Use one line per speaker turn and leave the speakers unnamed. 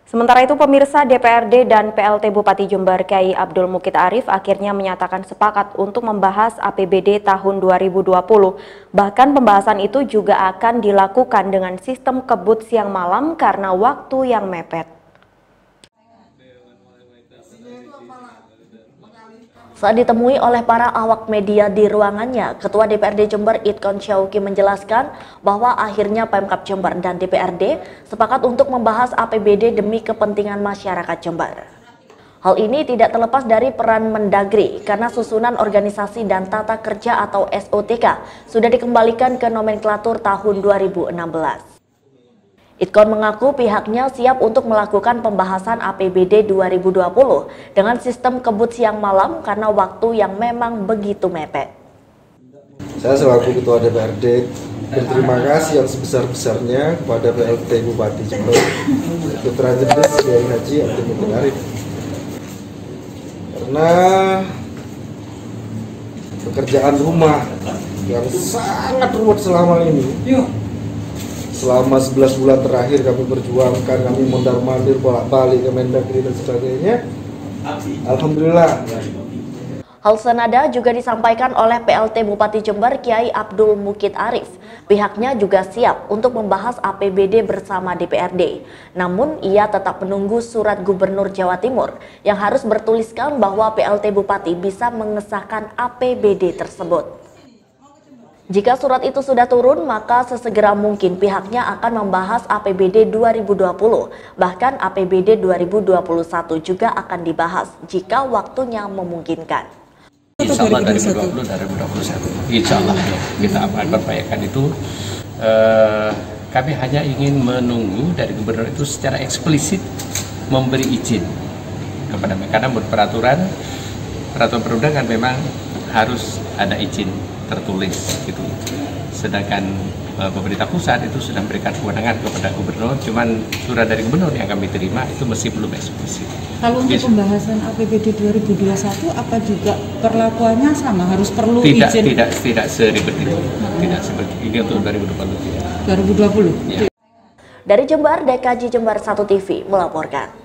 Sementara itu pemirsa, DPRD dan PLT Bupati Jember Kyai Abdul Mukid Arif akhirnya menyatakan sepakat untuk membahas APBD tahun 2020. Bahkan pembahasan itu juga akan dilakukan dengan sistem kebut siang malam karena waktu yang mepet.
Saat ditemui oleh para awak media di ruangannya, Ketua DPRD Jember Idkon Syauki menjelaskan bahwa akhirnya Pemkab Jember dan DPRD sepakat untuk membahas APBD demi kepentingan masyarakat Jember. Hal ini tidak terlepas dari peran Mendagri karena susunan organisasi dan tata kerja atau SOTK sudah dikembalikan ke nomenklatur tahun 2016. Idkon mengaku pihaknya siap untuk melakukan pembahasan APBD 2020 dengan sistem kebut siang malam karena waktu yang memang begitu mepet.
Saya selaku Ketua DPRD berterima kasih yang sebesar-besarnya kepada PLT Bupati Jember, Putra Jember Kyai Haji Abdul Mukid Arif, karena pekerjaan rumah yang sangat ruwet selama ini. Selama 11 bulan terakhir kami perjuangkan, kami mondar-mandir bolak-balik ke Mendagri dan sebagainya. Alhamdulillah.
Hal senada juga disampaikan oleh PLT Bupati Jember Kyai Abdul Mukid Arif. Pihaknya juga siap untuk membahas APBD bersama DPRD. Namun ia tetap menunggu surat Gubernur Jawa Timur yang harus bertuliskan bahwa PLT Bupati bisa mengesahkan APBD tersebut. Jika surat itu sudah turun, maka sesegera mungkin pihaknya akan membahas APBD 2020. Bahkan APBD 2021 juga akan dibahas jika waktunya memungkinkan.
Insya Allah 2020, 2021. Insya Allah kita akan berpayakan itu. Kami hanya ingin menunggu dari Gubernur itu secara eksplisit memberi izin kepada mereka. Karena menurut peraturan perundangan memang harus ada izin tertulis gitu. Sedangkan pemerintah pusat itu sudah memberikan kewenangan kepada gubernur, cuman surat dari gubernur yang kami terima itu masih belum eksplisit.
Kalau untuk pembahasan APBD 2021 apa juga perlakuannya sama, harus perlu izin?
Tidak seribet itu. Tidak seperti ini untuk 2020.
2020.
Ya.
Dari Jember, DKJ Jember 1 TV melaporkan.